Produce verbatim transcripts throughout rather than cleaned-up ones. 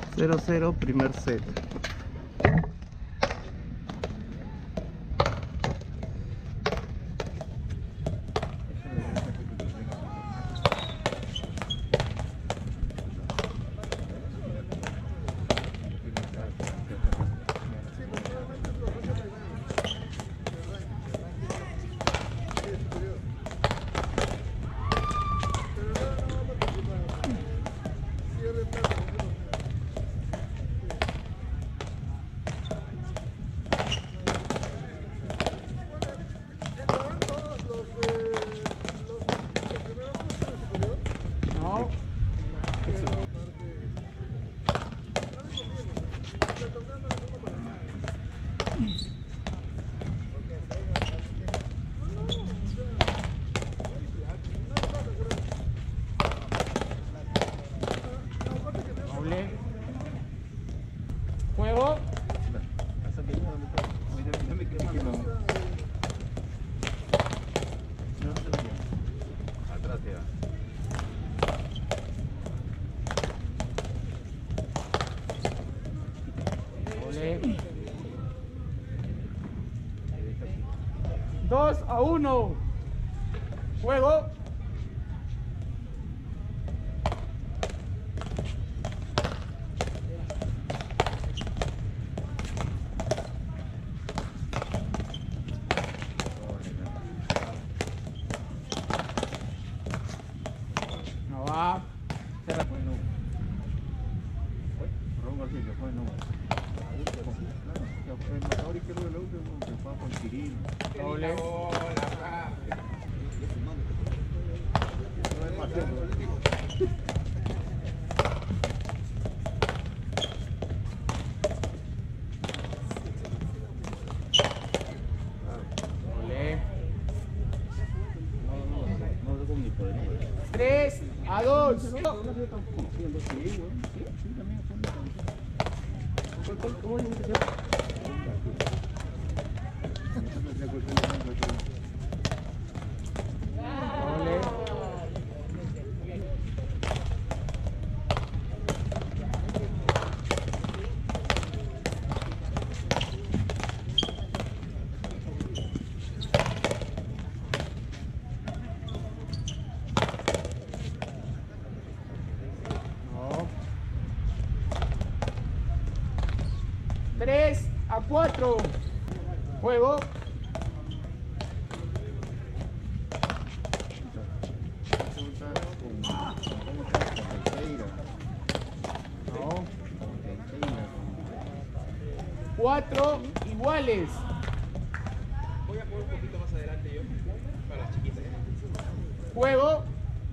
cero cero, primer set. Juego. Atrás te va. dos a uno. Juego. No va. Se la pone. Ron García, que fue no. El matador izquierdo del último que fue con Chirino. Doble. No es Marcelo. tres a dos. tres a cuatro. Juego. Cuatro iguales. Voy a jugar un poquito más adelante yo, para las chiquitas. Juego.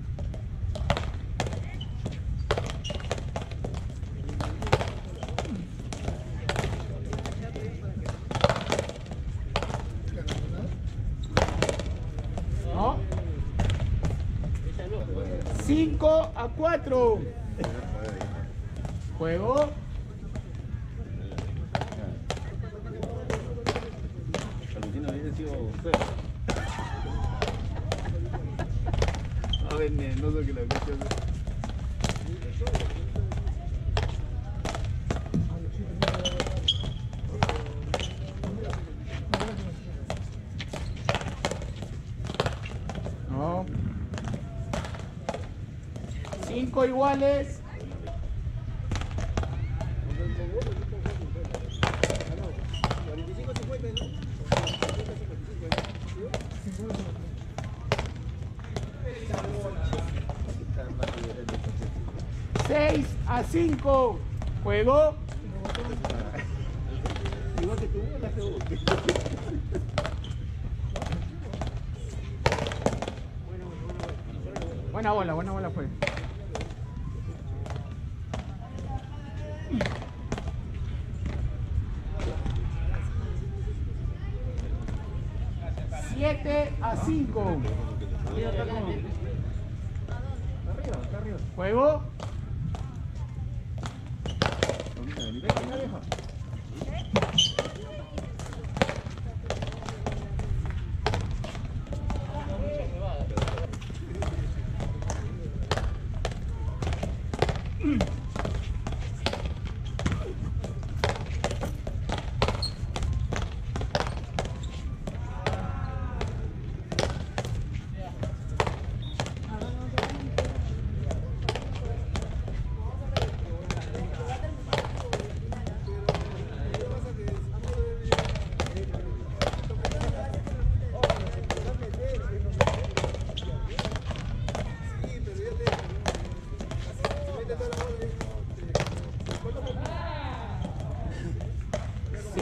No. cinco a cuatro. Juego. Salutino hubiese sido feo. A ver, no sé qué la escucho. No. Cinco iguales. seis a cinco. Juego. Igual que tú, la feo. Buena bola, buena bola fue. siete a cinco. Juego.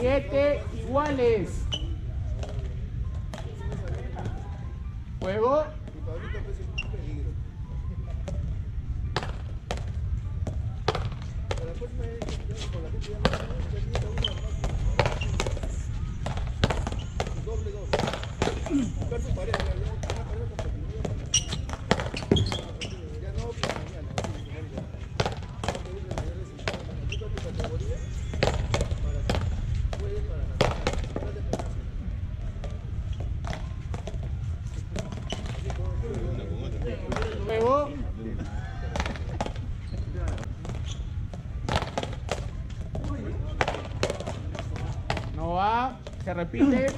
siete iguales. Juego. Juego. No va, se repite.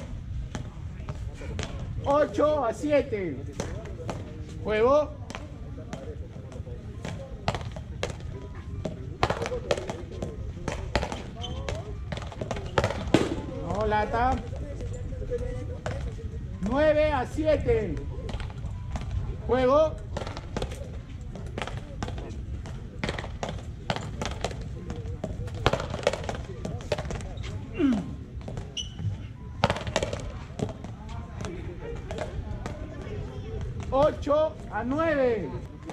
ocho a siete. Juego. No, lata. nueve a siete. Juego. ocho a nueve.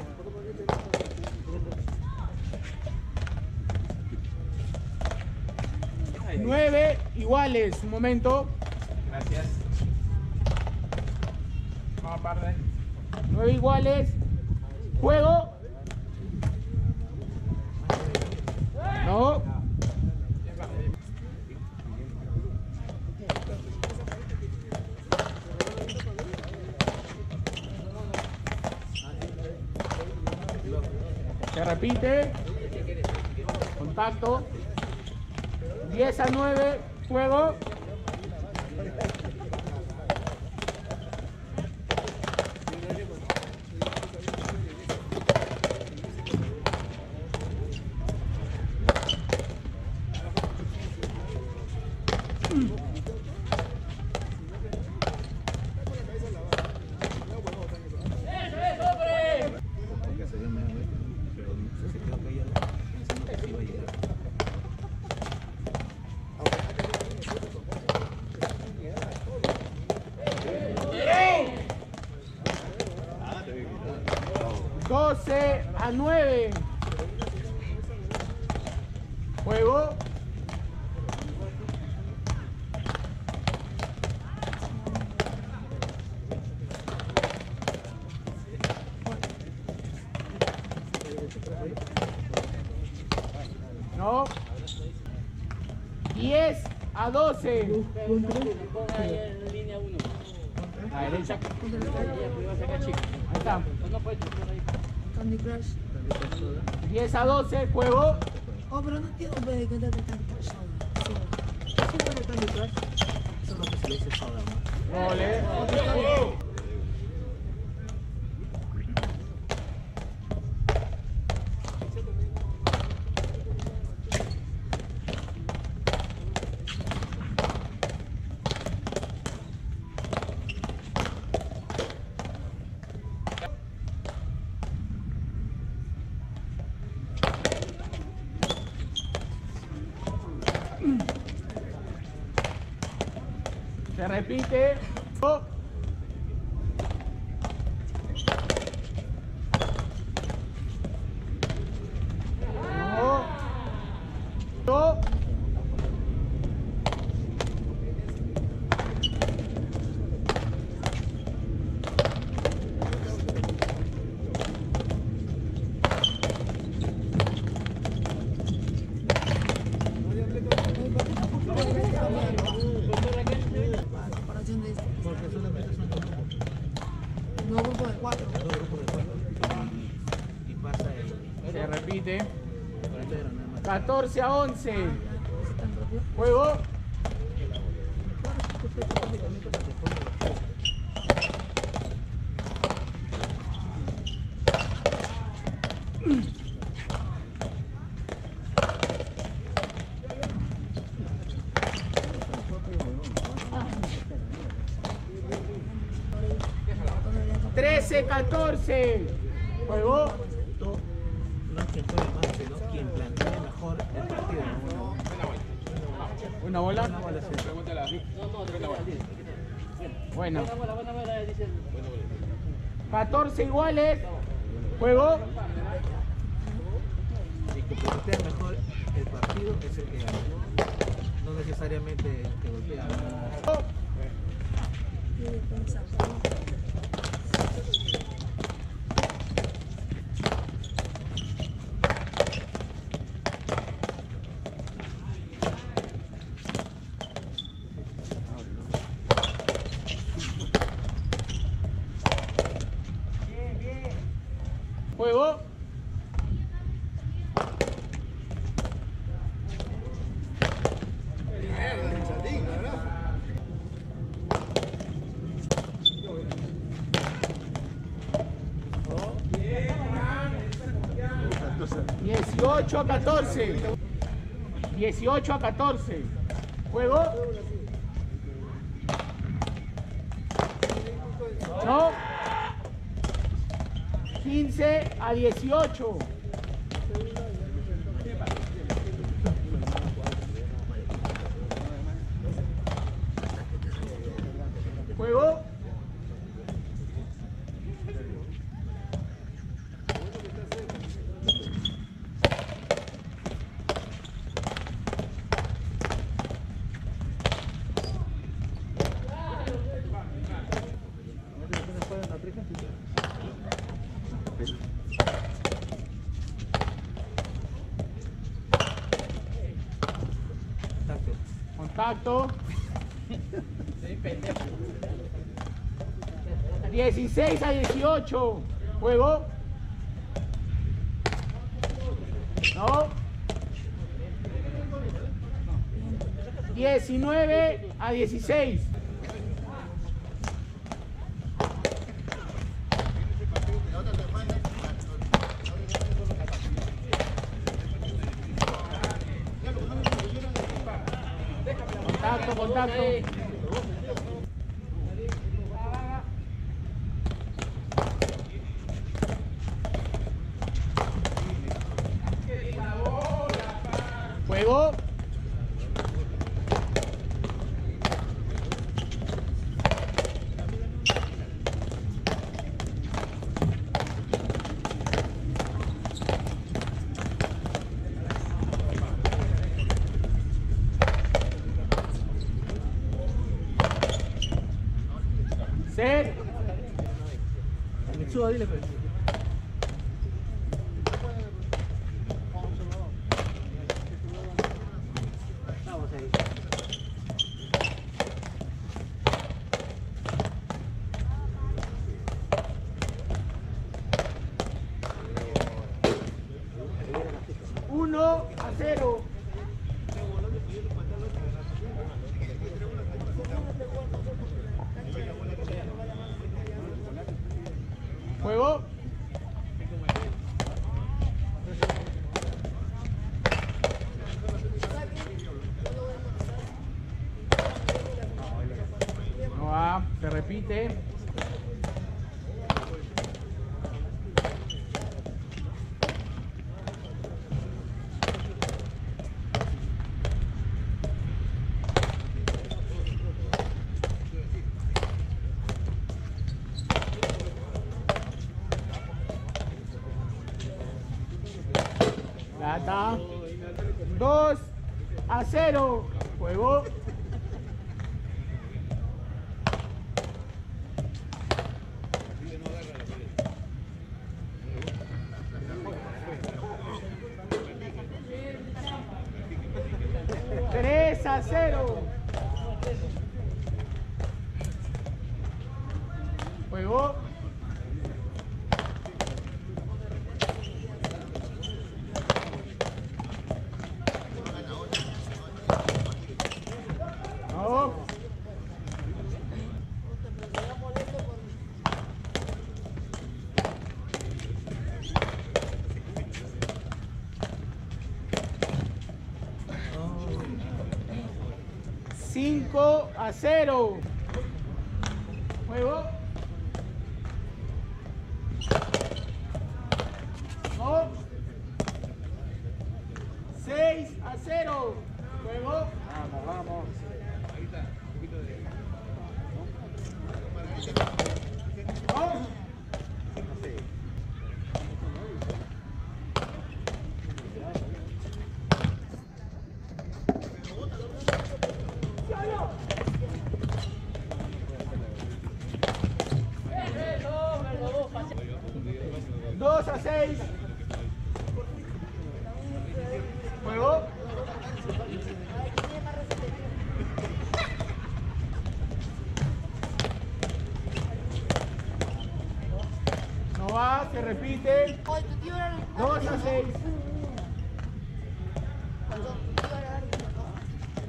nueve iguales. Un momento. Gracias. Vamos aparte. nueve iguales. Juego. No. Se repite. Contacto. diez a nueve. Juego. doce a nueve. Juego. No. diez a doce. A la derecha. Ahí está. Candy Crush. diez a doce, juego. Oh, pero no entiendo de qué trata Candy Crush ahora. Sí, bueno, Candy Crush. Eso es lo que se le dice soda, ¿no? Ole. Se repite. Oh. No. No. Comparación de esto. Porque solamente son dos grupos. No grupos de cuatro. Dos grupos de cuatro. Y pasa el. Se repite. catorce a once. Juego. trece a catorce. Juego. No es quien juegue más, sino quien plantea mejor el partido. Una bola. Pregúntala. Bueno. catorce iguales. Juego. El que golpea mejor el partido es el que gana. No necesariamente el que golpea. Juego. dieciocho a catorce. dieciocho a catorce. Juego. No. quince a dieciocho. Juego. Contacto. dieciséis a dieciocho. Juego. No. diecinueve a dieciséis. Contacto, contacto. Juego. Set. Suba, dile, pues. Vamos ahí. uno a cero. Juego. No va, se repite. Plata. dos a cero. Juego. tres a cero. Juego. No. cinco a cero. Juego. No. seis a cero. Juego. Vamos, vamos. Ahí está, un poquito de... ¡Oh! dos a seis. Juego. No va, se repite. Oye, tu tío era el- dos a seis. Perdón, tu tío era el árbitro, ¿no?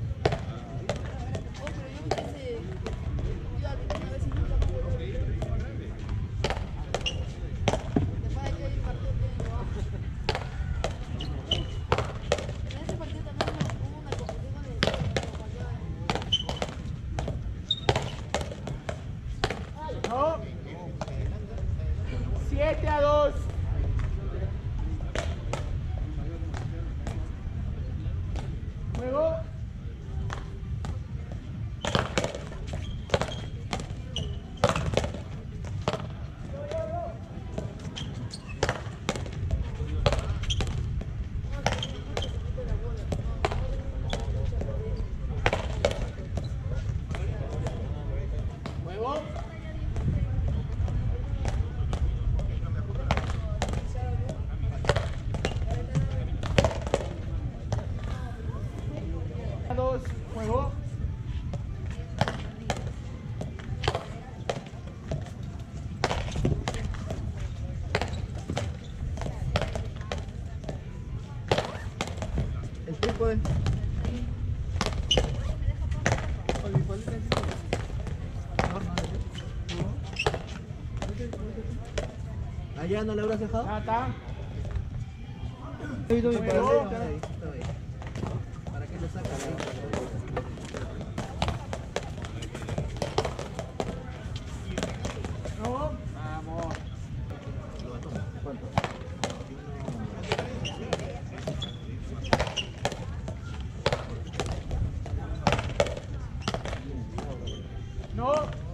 Oh, pero yo vi que ese- tu tío arbitró una vez y nunca pudo ver. Después de que hay un partido que no va. En ese partido también hubo una confusión con el como fallaba. No. siete a dos. Juego. Juego. Dos, juego. El trípode. Oye, ¿cuál es el trípode? ¿Allá no le habrás dejado? Ya está. He visto mi Juego. padre. Ahí, está ahí. ¿Para qué lo sacan ahí? No. Vamos. ¿Cuánto? No.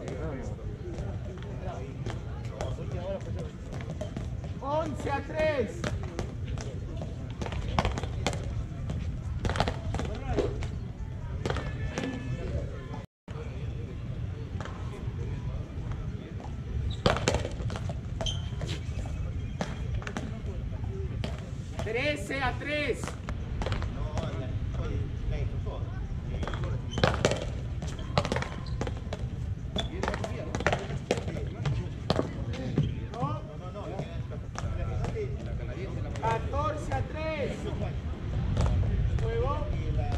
once a tres. trece a tres. No. catorce a tres. Juego.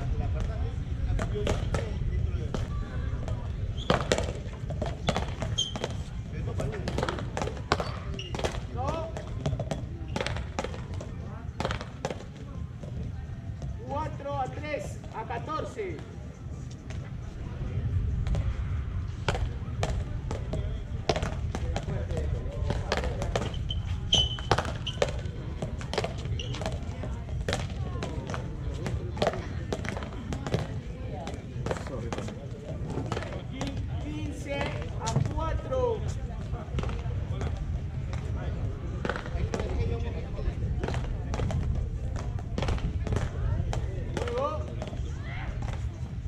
No. cuatro a tres a catorce. quince a cuatro. Juego.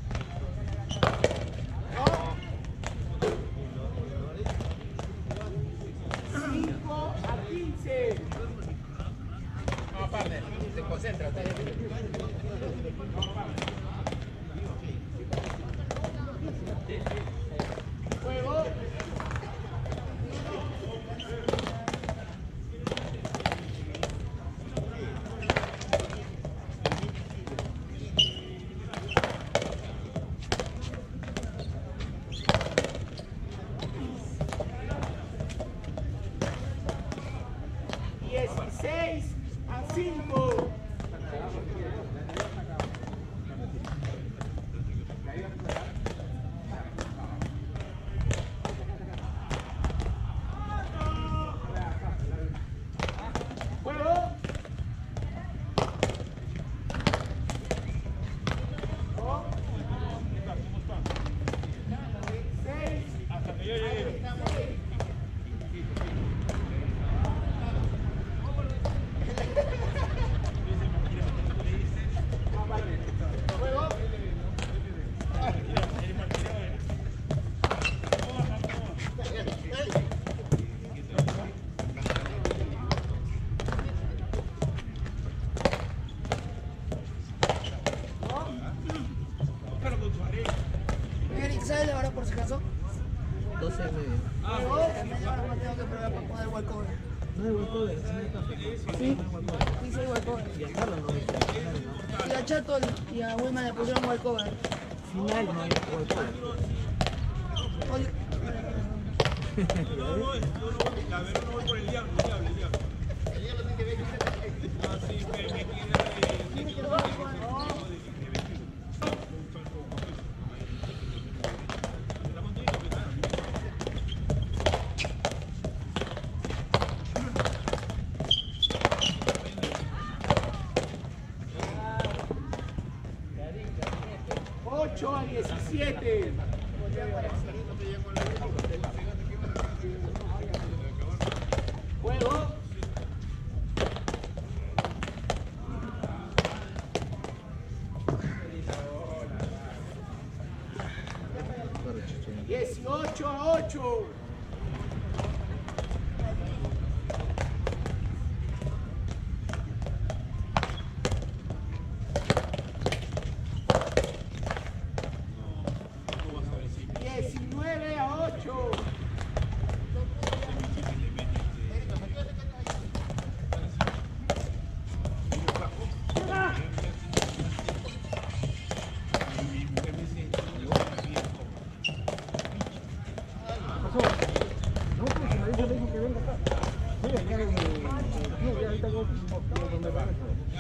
de él ahora por si acaso? doce y medio. Juego, en media hora más tengo que probar para poder walkover. No hay walkover, sí, no hay café. Sí, sí, sí, walkover. Y a Carlos no dice. Y a Chato y a Wilma le pusieron walkover. Final no hay walkover. Oye, No, no, no, la verdad no voy por el diablo, el diablo, el diablo. No, sí, me, me queda de... ocho a diecisiete. Juego. dieciocho a ocho. diecinueve a ocho. No, pues si me dice, le dijo que venga acá. Sí, acá en el club, ya ahorita voy donde va.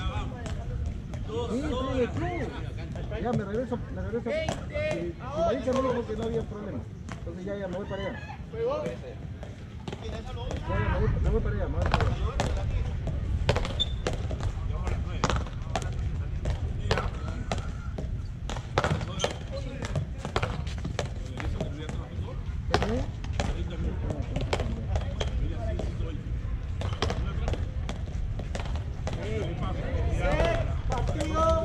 Sí, estoy en el club. Ya me regreso, me regreso. Si Marisa me dijo que no había problema. Entonces ya, ya me voy para allá. Ya, ya, me voy, me voy para allá, me voy para allá. Partido.